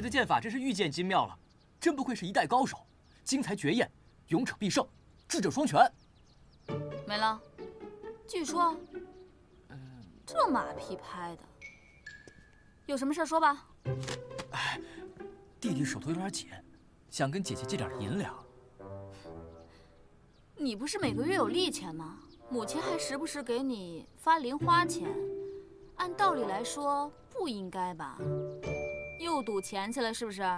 的剑法真是愈见精妙了，真不愧是一代高手，精彩绝艳，勇者必胜，智者双全。 没了。据说，这马屁拍的，有什么事说吧。 哎，弟弟手头有点紧，想跟姐姐借点银两。 你不是每个月有利钱吗？母亲还时不时给你发零花钱，按道理来说不应该吧？又赌钱去了是不是？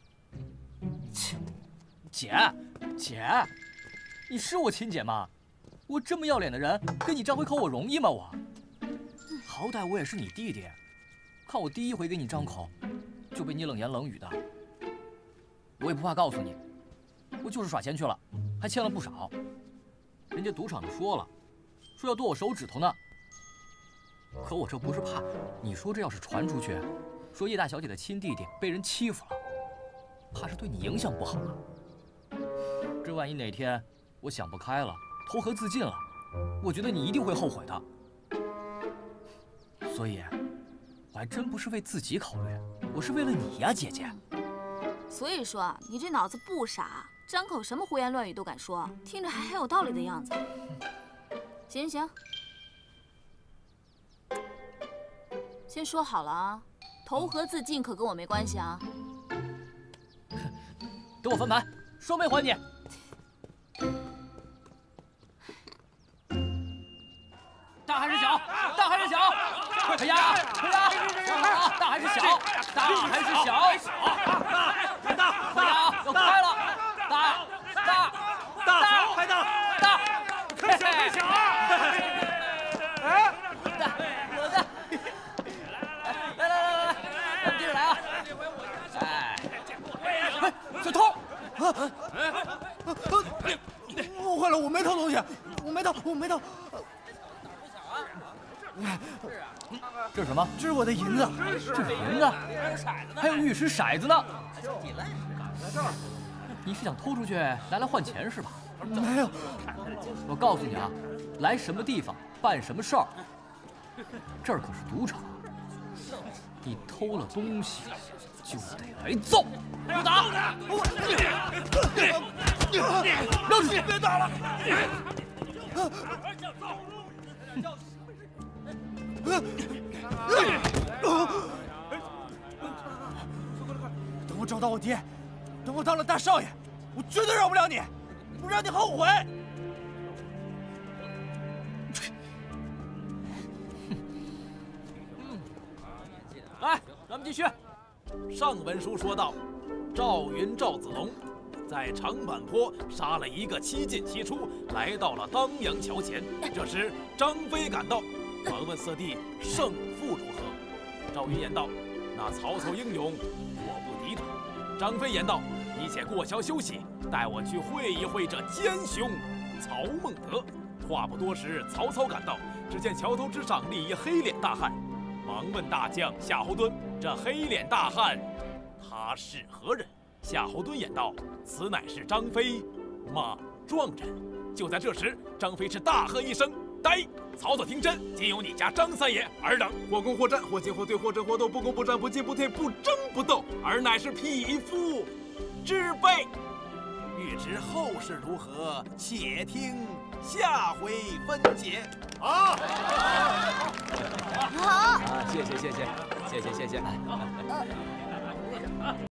姐，你是我亲姐吗？我这么要脸的人，跟你张回口我容易吗？我，好歹我也是你弟弟，看我第一回跟你张口，就被你冷言冷语的。我也不怕告诉你，我就是耍钱去了，还欠了不少。人家赌场的说了，说要剁我手指头呢。可我这不是怕，你说这要是传出去，说叶大小姐的亲弟弟被人欺负了，怕是对你影响不好啊。这万一哪天我想不开了，投河自尽了，我觉得你一定会后悔的。所以，我还真不是为自己考虑，我是为了你呀，姐姐。 所以说啊，你这脑子不傻，张口什么胡言乱语都敢说，听着还很有道理的样子。行行，先说好了啊，投河自尽可跟我没关系啊。 等我翻盘，双倍还你。大还是小？大还是小？哎呀，大还是小？大还是小？ 快大！ 快呀，要开了！大！ 快大！开小！ 哎，我的！来，咱们接着来啊！哎，小偷！ 误会了，我没偷东西，我没偷。 这是什么？ 这是我的银子， 这是银子，还有玉石骰子呢。你是想偷出去拿来换钱是吧？ 没有。 我告诉你啊，来什么地方办什么事儿，这儿可是赌场，你偷了东西就得来揍。给我打！让出去！别打了！ 等我找到我爹，等我当了大少爷，我绝对饶不了你，不让你后悔。 来，咱们继续。 上文书说到，赵云赵子龙在长坂坡杀了一个七进七出，来到了当阳桥前。这时张飞赶到，忙问四弟胜负如何。赵云言道：“那曹操英勇，我不敌他。”张飞言道：“你且过桥休息，带我去会一会这奸雄曹孟德。”话不多时，曹操赶到，只见桥头之上立一黑脸大汉，忙问大将夏侯惇：“这黑脸大汉，他是何人？”夏侯惇言道：“此乃是张飞，马壮人。”就在这时，张飞是大喝一声：“呆！曹操听真，今有你家张三爷尔等，或攻或战，或进或退，或争或斗，不攻不战，不进不退，不争不斗，而乃是匹夫之辈。欲知后事如何，且听下回分解。”好， 好， 谢谢。